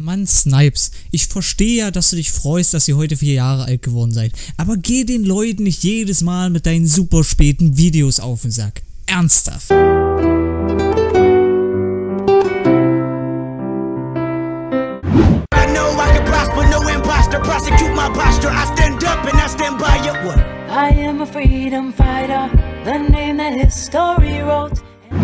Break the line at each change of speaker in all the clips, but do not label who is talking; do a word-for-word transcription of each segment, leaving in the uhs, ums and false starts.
Mann, Snipes, ich verstehe ja, dass du dich freust, dass ihr heute vier Jahre alt geworden seid, aber geh den Leuten nicht jedes Mal mit deinen super späten Videos auf den Sack. Ernsthaft.
I am a freedom fighter, the name that history wrote.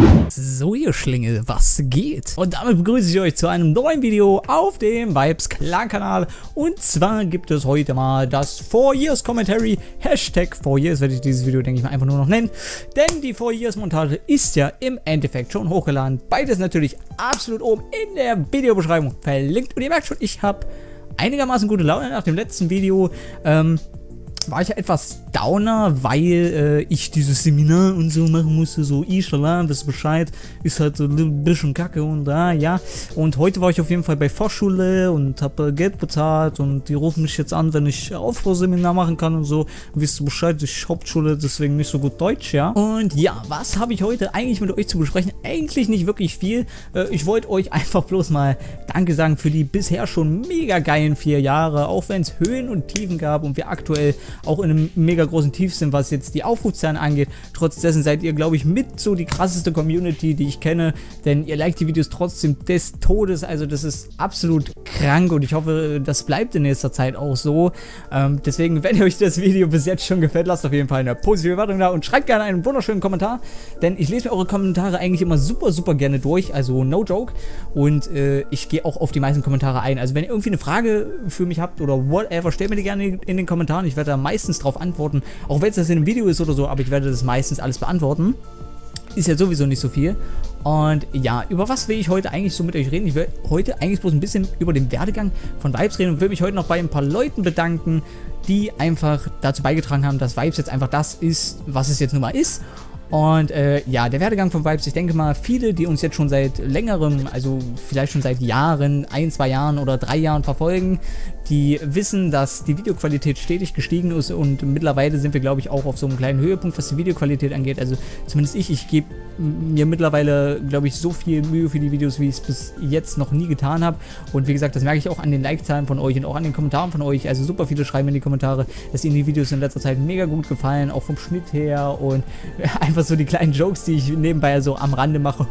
So, ihr Schlingel, was geht? Und damit begrüße ich euch zu einem neuen Video auf dem Vibes Clan Kanal. Und zwar gibt es heute mal das four years Commentary. Hashtag four years werde ich dieses Video, denke ich mal, einfach nur noch nennen. Denn die four years Montage ist ja im Endeffekt schon hochgeladen. Beides natürlich absolut oben in der Videobeschreibung verlinkt. Und ihr merkt schon, ich habe einigermaßen gute Laune nach dem letzten Video. Ähm... war ich ja etwas downer, weil äh, ich dieses Seminar und so machen musste, so Ishala, wisst Bescheid, ist halt so ein bisschen kacke und da, ja. Und heute war ich auf jeden Fall bei Fachschule und habe äh, Geld bezahlt und die rufen mich jetzt an, wenn ich Aufbauseminar machen kann und so. Wisst ihr Bescheid, ich Hauptschule, deswegen nicht so gut Deutsch, ja. Und ja, was habe ich heute eigentlich mit euch zu besprechen? Eigentlich nicht wirklich viel. Äh, ich wollte euch einfach bloß mal Danke sagen für die bisher schon mega geilen vier Jahre, auch wenn es Höhen und Tiefen gab und wir aktuell auch in einem mega großen Tief sind, was jetzt die Aufrufzahlen angeht. Trotz dessen seid ihr, glaube ich, mit so die krasseste Community, die ich kenne, denn ihr liked die Videos trotzdem des Todes, also das ist absolut krank und ich hoffe, das bleibt in nächster Zeit auch so. Ähm, deswegen, wenn euch das Video bis jetzt schon gefällt, lasst auf jeden Fall eine positive Bewertung da und schreibt gerne einen wunderschönen Kommentar, denn ich lese mir eure Kommentare eigentlich immer super, super gerne durch, also no joke, und äh, ich gehe auch auf die meisten Kommentare ein. Also wenn ihr irgendwie eine Frage für mich habt oder whatever, stellt mir die gerne in den Kommentaren, ich werde da meistens drauf antworten, auch wenn es das in einem Video ist oder so, aber ich werde das meistens alles beantworten. Ist ja sowieso nicht so viel. Und ja, über was will ich heute eigentlich so mit euch reden? Ich will heute eigentlich bloß ein bisschen über den Werdegang von Vibes reden und will mich heute noch bei ein paar Leuten bedanken, die einfach dazu beigetragen haben, dass Vibes jetzt einfach das ist, was es jetzt nun mal ist. Und äh, ja, der Werdegang von Vibes, ich denke mal, viele, die uns jetzt schon seit längerem, also vielleicht schon seit Jahren, ein, zwei Jahren oder drei Jahren verfolgen, die wissen, dass die Videoqualität stetig gestiegen ist und mittlerweile sind wir, glaube ich, auch auf so einem kleinen Höhepunkt, was die Videoqualität angeht. Also zumindest ich, ich gebe mir mittlerweile, glaube ich, so viel Mühe für die Videos, wie ich es bis jetzt noch nie getan habe. Und wie gesagt, das merke ich auch an den Like-Zahlen von euch und auch an den Kommentaren von euch. Also super viele schreiben in die Kommentare, dass ihnen die Videos in letzter Zeit mega gut gefallen, auch vom Schnitt her und einfach so die kleinen Jokes, die ich nebenbei so am Rande mache.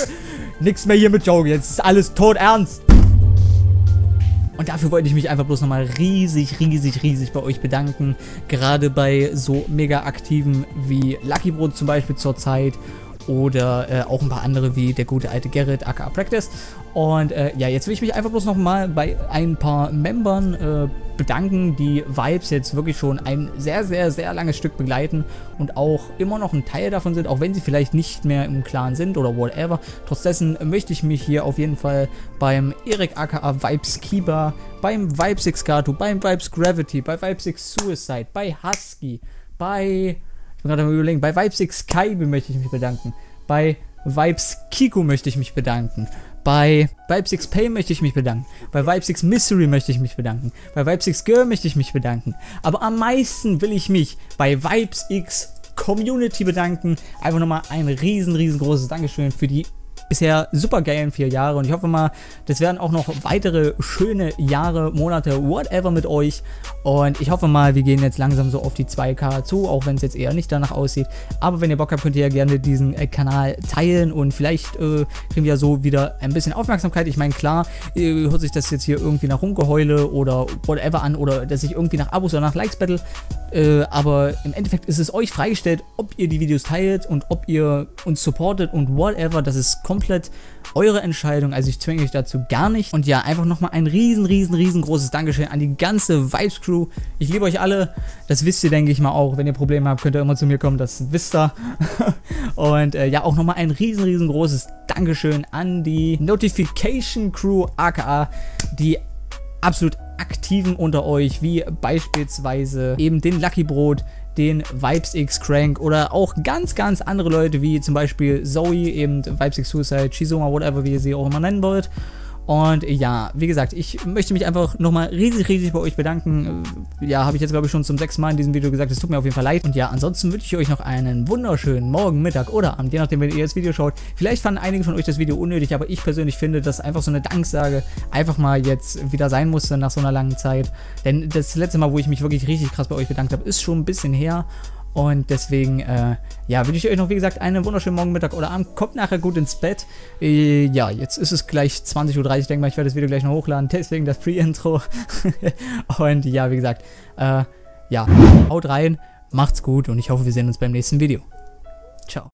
Nix mehr hier mit Joke, jetzt ist alles tot ernst. Und dafür wollte ich mich einfach bloß nochmal riesig, riesig, riesig bei euch bedanken. Gerade bei so mega aktiven wie Lucky Brot zum Beispiel zurzeit. Oder äh, auch ein paar andere wie der gute alte Gerrit, aka Practice. Und äh, ja, jetzt will ich mich einfach bloß nochmal bei ein paar Membern äh, bedanken, die Vibes jetzt wirklich schon ein sehr, sehr, sehr langes Stück begleiten und auch immer noch ein Teil davon sind, auch wenn sie vielleicht nicht mehr im Clan sind oder whatever. Trotz dessen möchte ich mich hier auf jeden Fall beim Erik aka Vibes Kiba, beim Vibes X Gato, beim Vibes Gravity, bei Vibes X Suicide, bei Husky, bei... Ich bin gerade am Überlegen, bei Vibes X Kaibe möchte ich mich bedanken. Bei Vibes Kiko möchte ich mich bedanken. Bei Vibes X Pay möchte ich mich bedanken. Bei Vibes X Mystery möchte ich mich bedanken. Bei Vibes X Girl möchte ich mich bedanken. Aber am meisten will ich mich bei Vibes X Community bedanken. Einfach nochmal ein riesen, riesengroßes Dankeschön für die bisher super geilen vier Jahre und ich hoffe mal, das werden auch noch weitere schöne Jahre, Monate, whatever mit euch und ich hoffe mal, wir gehen jetzt langsam so auf die zwei K zu, auch wenn es jetzt eher nicht danach aussieht, aber wenn ihr Bock habt, könnt ihr ja gerne diesen äh, Kanal teilen und vielleicht äh, kriegen wir ja so wieder ein bisschen Aufmerksamkeit. Ich meine, klar, äh, hört sich das jetzt hier irgendwie nach Rumgeheule oder whatever an oder dass ich irgendwie nach Abos oder nach Likes battle, äh, aber im Endeffekt ist es euch freigestellt, ob ihr die Videos teilt und ob ihr uns supportet und whatever, das ist komplett komplett eure Entscheidung, also ich zwinge euch dazu gar nicht. Und ja, einfach nochmal ein riesen, riesen, riesengroßes Dankeschön an die ganze Vibes Crew. Ich liebe euch alle, das wisst ihr, denke ich mal auch. Wenn ihr Probleme habt, könnt ihr immer zu mir kommen, das wisst ihr. Und äh, ja, auch nochmal ein riesen, riesengroßes Dankeschön an die Notification Crew, aka die absolut Aktiven unter euch, wie beispielsweise eben den Lucky Brot, den Vibes X Crank oder auch ganz, ganz andere Leute wie zum Beispiel Zoe, eben Vibes X Suicide, Shizoma, whatever, wie ihr sie auch immer nennen wollt. Und ja, wie gesagt, ich möchte mich einfach nochmal riesig, riesig bei euch bedanken. Ja, habe ich jetzt glaube ich schon zum sechsten Mal in diesem Video gesagt, es tut mir auf jeden Fall leid. Und ja, ansonsten wünsche ich euch noch einen wunderschönen Morgen, Mittag oder Abend, je nachdem, wenn ihr das Video schaut. Vielleicht fanden einige von euch das Video unnötig, aber ich persönlich finde, dass einfach so eine Danksage einfach mal jetzt wieder sein musste nach so einer langen Zeit. Denn das letzte Mal, wo ich mich wirklich richtig krass bei euch bedankt habe, ist schon ein bisschen her. Und deswegen, äh, ja, wünsche ich euch noch, wie gesagt, einen wunderschönen Morgen, Mittag oder Abend. Kommt nachher gut ins Bett. Äh, ja, jetzt ist es gleich zwanzig Uhr dreißig, ich denke mal, ich werde das Video gleich noch hochladen. Deswegen das Pre-Intro. Und ja, wie gesagt, äh, ja, haut rein, macht's gut und ich hoffe, wir sehen uns beim nächsten Video.